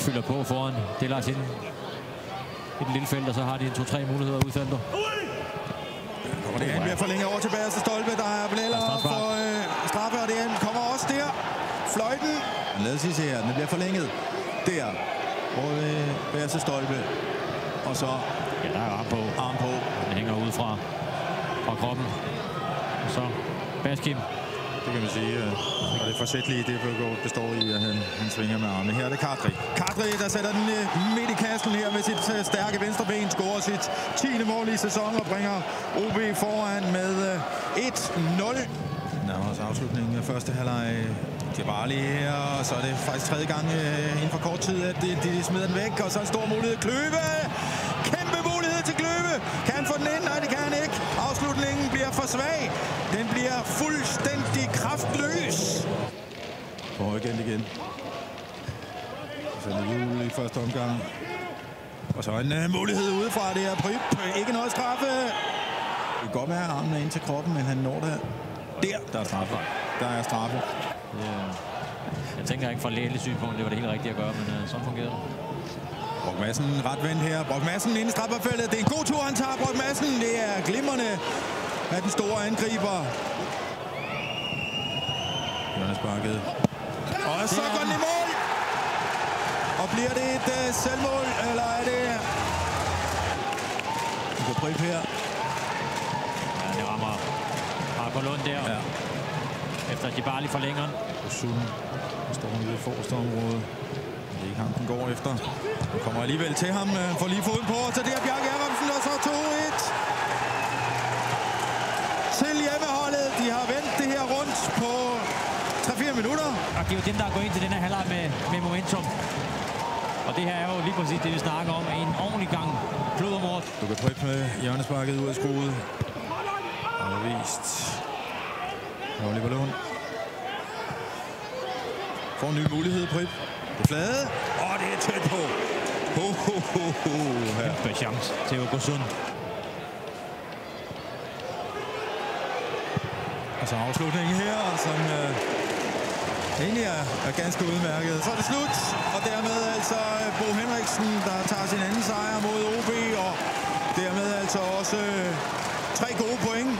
fylder på foran. Det lader ind et lille felt, og så har de 2-3 muligheder ud i feltet. Og det bliver forlænget over til bagerste stolpe. Der er Blæller for straffe, og det kommer også der. Fløjten. Lad os se her. Den bliver forlænget. Der. Over bagerste stolpe. Og så... Ja, der er arm på. Arm på. Den hænger ud fra kroppen. Og så Baskim. Det kan man sige. Og det forsætlige, det består i, at han svinger med armene. Her er det Kadri. Kadri, der sætter den midt i kassen her med sit stærke venstre ben. Scorer sit 10. mål i sæsonen og bringer OB foran med 1-0. Nærmere afslutningen af første halvleg. Djibali her, og så er det faktisk tredje gang inden for kort tid, at de smider den væk. Og så en stor mulighed. Kløve! Kæmpe mulighed til Kløve! Kan han få den ind? Nej, det kan han ikke. Afslutningen bliver for svag. Den bliver fuldstændig kraftløs. På igen. Så er det Jule i første omgang. Og så en mulighed udefra. Det er Prip. Ikke noget straffe. Det kan godt være, at armen er ind til kroppen, men han når det. Der er straffe. Der er straffe. Jeg tænker ikke fra lægeligt synspunkt, det var det helt rigtige at gøre, men sådan fungerer det. Brock Madsen ret vendt her. Brock Madsen ind i strafferfeltet. Det er en god tur, han tager, Brock Madsen. Det er glimrende af den store angriber. Jonas Bakket. Og så går den i mål. Og bliver det et selvmål, eller er det... Du kan Prip her. Ja, det rammer Marco Lund der. Ja. Efter Djibali forlænger den. Osun står ude i forreste område. Det er ikke ham, den går efter. Han kommer alligevel til ham. Han får lige foden på. Så det er Bjarke Abrahamsen, og så 2-1. Til hjemmeholdet. De har vendt det her rundt på 3-4 minutter. Og det er jo dem, der er gået ind til den her halvleg med momentum. Og det her er jo lige præcis det, vi snakker om. En ordentlig gang klodermord. Du kan Prip med hjørnesparket ud af skruet. Og vist. Oliver Lund. Får en ny mulighed, Prip. Det er flade. Og det er tæt på. Kæmpe chance til at gå sund. Og så afslutningen her, som egentlig er ganske udmærket. Så er det slut, og dermed altså Bo Henriksen, der tager sin anden sejr mod OB, og dermed altså også 3 gode point.